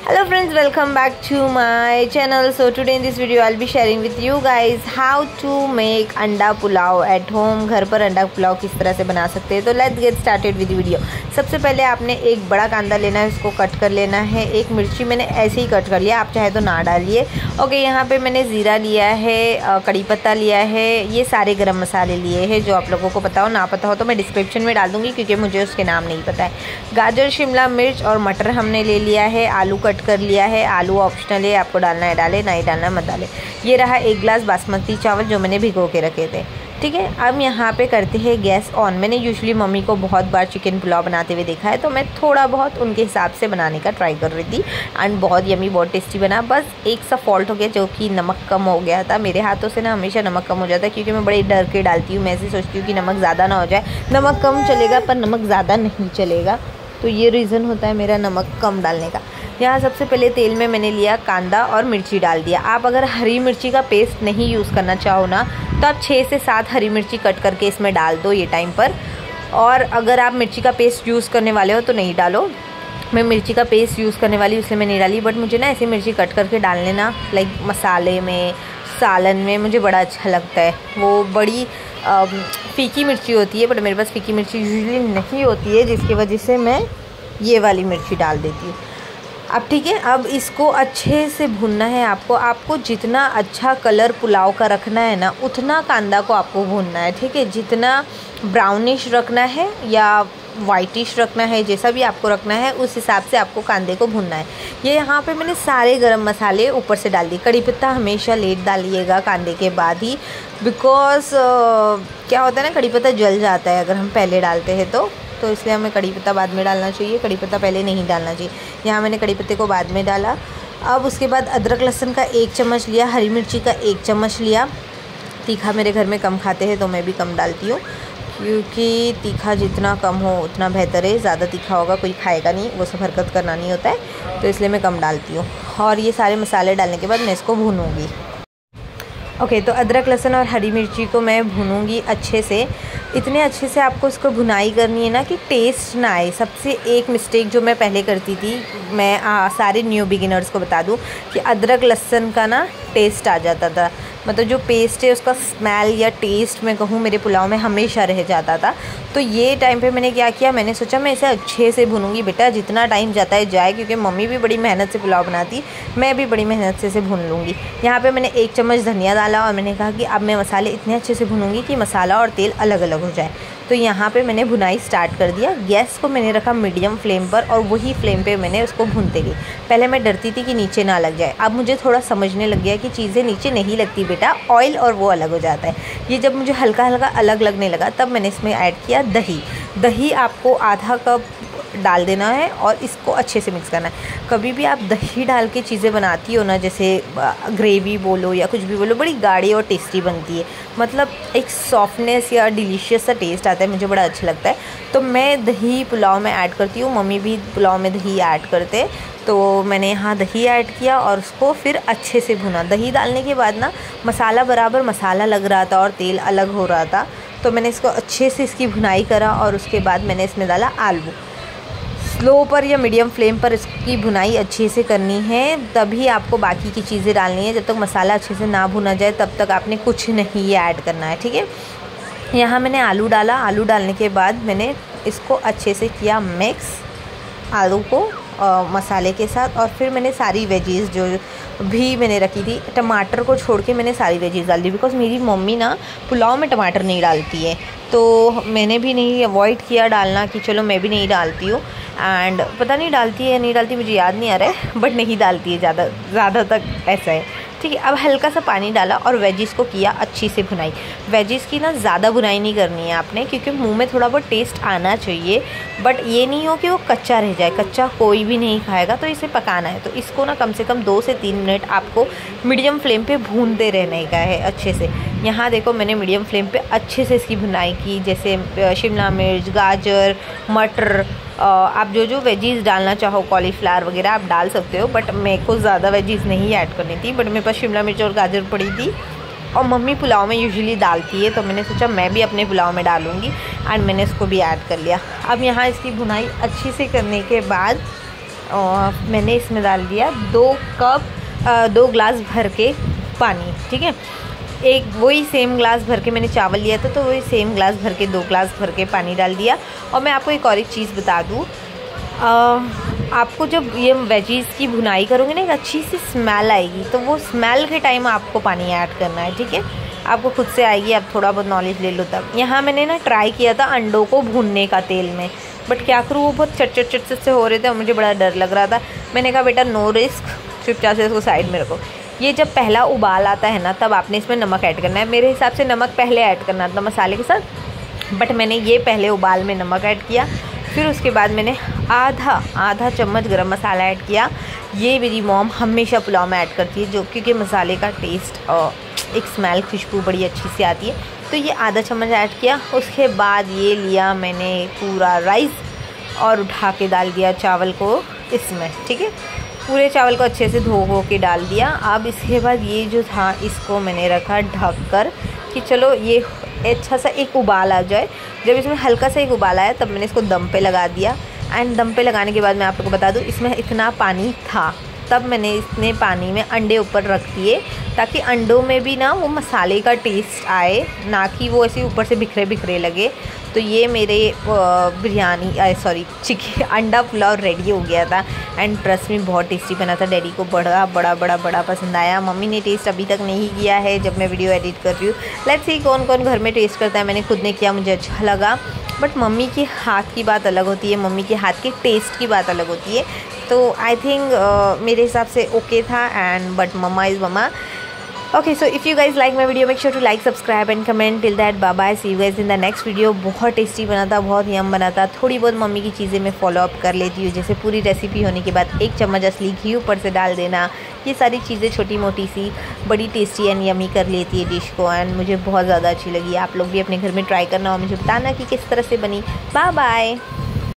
Hello friends, welcome back to my channel. So today in this video I'll be sharing with you guys how to make अंडा pulao at home। घर पर अंडा पुलाव किस तरह से बना सकते हैं। तो let's get started with video. सबसे पहले आपने एक बड़ा कांदा लेना है, उसको कट कर लेना है। एक मिर्ची मैंने ऐसे ही कट कर लिया, आप चाहे तो ना डालिए। ओके, यहाँ पे मैंने ज़ीरा लिया है, कड़ी पत्ता लिया है, ये सारे गरम मसाले लिए हैं। जो आप लोगों को पता हो, ना पता हो तो मैं डिस्क्रिप्शन में डाल दूँगी क्योंकि मुझे उसके नाम नहीं पता है। गाजर, शिमला मिर्च और मटर हमने ले लिया है। आलू कट कर लिया है। आलू ऑप्शनल है, आपको डालना है डालें, नहीं डालना मत डालें। ये रहा 1 गिलास बासमती चावल जो मैंने भिगो के रखे थे। ठीक है, अब यहाँ पे करते हैं गैस ऑन। मैंने यूजुअली मम्मी को बहुत बार चिकन पुलाव बनाते हुए देखा है, तो मैं थोड़ा बहुत उनके हिसाब से बनाने का ट्राई कर रही थी एंड बहुत यमी, बहुत टेस्टी बना। बस एक सा फॉल्ट हो गया जो कि नमक कम हो गया था। मेरे हाथों से ना हमेशा नमक कम हो जाता है क्योंकि मैं बड़े डर के डालती हूँ। मैं ऐसे सोचती हूँ कि नमक ज़्यादा ना हो जाए। नमक कम चलेगा पर नमक ज़्यादा नहीं चलेगा, तो ये रीज़न होता है मेरा नमक कम डालने का। यहाँ सबसे पहले तेल में मैंने लिया कांदा और मिर्ची डाल दिया। आप अगर हरी मिर्ची का पेस्ट नहीं यूज़ करना चाहो ना, तो आप 6 से 7 हरी मिर्ची कट करके इसमें डाल दो ये टाइम पर। और अगर आप मिर्ची का पेस्ट यूज़ करने वाले हो तो नहीं डालो। मैं मिर्ची का पेस्ट यूज़ करने वाली इसलिए मैं नहीं डाली, बट मुझे ना ऐसी मिर्ची कट करके डालने ना, लाइक मसाले में, सालन में मुझे बड़ा अच्छा लगता है। वो बड़ी फीकी मिर्ची होती है, बट मेरे पास फीकी मिर्ची यूजुअली नहीं होती है, जिसकी वजह से मैं ये वाली मिर्ची डाल देती हूँ। अब ठीक है, अब इसको अच्छे से भूनना है आपको जितना अच्छा कलर पुलाव का रखना है ना, उतना कांदा को आपको भूनना है। ठीक है, जितना ब्राउनिश रखना है या वाइटिश रखना है, जैसा भी आपको रखना है उस हिसाब से आपको कांदे को भूनना है। ये यहाँ पे मैंने सारे गरम मसाले ऊपर से डाल दिए। कड़ी पत्ता हमेशा लेट डालिएगा कांदे के बाद ही, बिकॉज क्या होता है ना, कड़ी पत्ता जल जाता है अगर हम पहले डालते हैं तो इसलिए हमें कड़ी पत्ता बाद में डालना चाहिए। कड़ी पत्ता पहले नहीं डालना चाहिए। यहाँ मैंने कड़ी पत्ते को बाद में डाला। अब उसके बाद अदरक लहसुन का 1 चम्मच लिया, हरी मिर्ची का 1 चम्मच लिया। तीखा मेरे घर में कम खाते हैं तो मैं भी कम डालती हूँ, क्योंकि तीखा जितना कम हो उतना बेहतर है। ज़्यादा तीखा होगा कोई खाएगा नहीं, वो सब हरकत करना नहीं होता है, तो इसलिए मैं कम डालती हूँ। और ये सारे मसाले डालने के बाद मैं इसको भूनूँगी। ओके, तो अदरक लहसुन और हरी मिर्ची को मैं भूनूंगी अच्छे से। इतने अच्छे से आपको इसको भुनाई करनी है ना कि टेस्ट ना आए। सबसे एक मिस्टेक जो मैं पहले करती थी, मैं सारे न्यू बिगिनर्स को बता दूं कि अदरक लहसुन का ना टेस्ट आ जाता था, मतलब जो पेस्ट है उसका स्मेल या टेस्ट मैं कहूँ मेरे पुलाव में हमेशा रह जाता था। तो ये टाइम पे मैंने क्या किया, मैंने सोचा मैं इसे अच्छे से भूनूंगी। बेटा जितना टाइम जाता है जाए, क्योंकि मम्मी भी बड़ी मेहनत से पुलाव बनाती, मैं भी बड़ी मेहनत से इसे भून लूँगी। यहाँ पे मैंने 1 चम्मच धनिया डाला और मैंने कहा कि अब मैं मसाले इतने अच्छे से भूनूंगी कि मसाला और तेल अलग अलग हो जाए। तो यहाँ पे मैंने भुनाई स्टार्ट कर दिया। गैस को मैंने रखा मीडियम फ्लेम पर और वही फ्लेम पे मैंने उसको भूनते गई। पहले मैं डरती थी कि नीचे ना लग जाए, अब मुझे थोड़ा समझने लग गया कि चीज़ें नीचे नहीं लगती बेटा, ऑयल और वो अलग हो जाता है। ये जब मुझे हल्का हल्का अलग लगने लगा तब मैंने इसमें ऐड किया दही। दही आपको आधा कप डाल देना है और इसको अच्छे से मिक्स करना है। कभी भी आप दही डाल के चीज़ें बनाती हो ना, जैसे ग्रेवी बोलो या कुछ भी बोलो, बड़ी गाढ़ी और टेस्टी बनती है। मतलब एक सॉफ्टनेस या डिलीशियस सा टेस्ट आता है, मुझे बड़ा अच्छा लगता है। तो मैं दही पुलाव में ऐड करती हूँ, मम्मी भी पुलाव में दही ऐड करते हैं। तो मैंने यहाँ दही ऐड किया और उसको फिर अच्छे से भुना। दही डालने के बाद ना मसाला बराबर मसाला लग रहा था और तेल अलग हो रहा था, तो मैंने इसको अच्छे से इसकी भुनाई करा और उसके बाद मैंने इसमें डाला आलू। स्लो पर या मीडियम फ्लेम पर इसकी भुनाई अच्छे से करनी है, तभी आपको बाकी की चीज़ें डालनी है। जब तक मसाला अच्छे से ना भुना जाए तब तक आपने कुछ नहीं ये ऐड करना है। ठीक है, यहाँ मैंने आलू डाला। आलू डालने के बाद मैंने इसको अच्छे से किया मिक्स, आलू को मसाले के साथ। और फिर मैंने सारी वेजीज़ जो भी मैंने रखी थी, टमाटर को छोड़ के मैंने सारी वेजीज़ डाल दी, बिकॉज़ मेरी मम्मी ना पुलाव में टमाटर नहीं डालती है, तो मैंने भी नहीं, अवॉइड किया डालना कि चलो मैं भी नहीं डालती हूँ। एंड पता नहीं डालती है या नहीं डालती, मुझे याद नहीं आ रहा है, बट नहीं डालती है ज़्यादा तक, ऐसा है। ठीक है, अब हल्का सा पानी डाला और वेजिस को किया अच्छी से भुनाई। वेजिस की ना ज़्यादा भुनाई नहीं करनी है आपने, क्योंकि मुंह में थोड़ा बहुत टेस्ट आना चाहिए, बट ये नहीं हो कि वो कच्चा रह जाए। कच्चा कोई भी नहीं खाएगा, तो इसे पकाना है। तो इसको ना कम से कम 2 से 3 मिनट आपको मीडियम फ्लेम पे भूनते रहने का है अच्छे से। यहाँ देखो मैंने मीडियम फ्लेम पे अच्छे से इसकी भुनाई की, जैसे शिमला मिर्च, गाजर, मटर, आप जो वेजीज़ डालना चाहो, कॉलीफ्लावर वगैरह आप डाल सकते हो, बट मेरे को ज़्यादा वेजीज़ नहीं ऐड करनी थी। बट मेरे पास शिमला मिर्च और गाजर पड़ी थी और मम्मी पुलाव में यूजुअली डालती है, तो मैंने सोचा मैं भी अपने पुलाव में डालूँगी एंड मैंने इसको भी ऐड कर लिया। अब यहाँ इसकी भुनाई अच्छी से करने के बाद मैंने इसमें डाल दिया 2 ग्लास भर के पानी, ठीक है। एक वही सेम ग्लास भर के मैंने चावल लिया था, तो वही सेम ग्लास भर के 2 ग्लास भर के पानी डाल दिया। और मैं आपको एक और एक चीज़ बता दूँ, आपको जब ये वेजीज़ की भुनाई करोगे ना, एक अच्छी सी स्मेल आएगी, तो वो स्मेल के टाइम आपको पानी ऐड करना है, ठीक है। आपको खुद से आएगी, आप थोड़ा बहुत नॉलेज ले लो तब। यहाँ मैंने ना ट्राई किया था अंडों को भूनने का तेल में, बट क्या करूँ, वो बहुत चट से हो रहे थे और मुझे बड़ा डर लग रहा था। मैंने कहा बेटा नो रिस्क, चुपचाप से इसको साइड में रखो। ये जब पहला उबाल आता है ना, तब आपने इसमें नमक ऐड करना है। मेरे हिसाब से नमक पहले ऐड करना था मसाले के साथ, बट मैंने ये पहले उबाल में नमक ऐड किया, फिर उसके बाद मैंने आधा चम्मच गरम मसाला ऐड किया। ये मेरी मॉम हमेशा पुलाव में ऐड करती है, जो क्योंकि मसाले का टेस्ट एक स्मेल, खुशबू बड़ी अच्छी सी आती है। तो ये आधा चम्मच ऐड किया। उसके बाद ये लिया मैंने पूरा राइस और उठा के डाल दिया चावल को इसमें, ठीक है। पूरे चावल को अच्छे से धो के डाल दिया। अब इसके बाद ये जो था, इसको मैंने रखा ढक कर कि चलो ये अच्छा सा एक उबाल आ जाए। जब इसमें हल्का सा एक उबाल आया, तब मैंने इसको दम पे लगा दिया। एंड दम पे लगाने के बाद मैं आप लोगों को बता दूँ, इसमें इतना पानी था, तब मैंने इतने पानी में अंडे ऊपर रख दिए, ताकि अंडों में भी ना वो मसाले का टेस्ट आए, ना कि वो ऐसे ऊपर से बिखरे लगे। तो ये मेरे चिकन अंडा पुलाव रेडी हो गया था। एंड ट्रस्ट में बहुत टेस्टी बना था। डैडी को बड़ा पसंद आया। मम्मी ने टेस्ट अभी तक नहीं किया है जब मैं वीडियो एडिट कर रही हूँ। लेट्स सी कौन कौन घर में टेस्ट करता है। मैंने खुद ने किया, मुझे अच्छा लगा। बट मम्मी के हाथ की बात अलग होती है, मम्मी के हाथ के टेस्ट की बात अलग होती है। तो आई थिंक मेरे हिसाब से ओके था। And but mama is mama. Okay, so if you guys like my video, make sure to like, subscribe and comment. Till that, bye bye. See you guys in the next video. बहुत tasty बना था, बहुत यम बना था। थोड़ी बहुत mummy की चीज़ें मैं फॉलो अप कर लेती हूँ, जैसे पूरी रेसिपी होने के बाद 1 चम्मच असली घी ऊपर से डाल देना। ये सारी चीज़ें छोटी मोटी सी बड़ी टेस्टी एंड यमी कर लेती है डिश को। एंड मुझे बहुत ज़्यादा अच्छी लगी। आप लोग भी अपने घर में ट्राई करना और मुझे बताना कि किस तरह से बनी। Bye bye.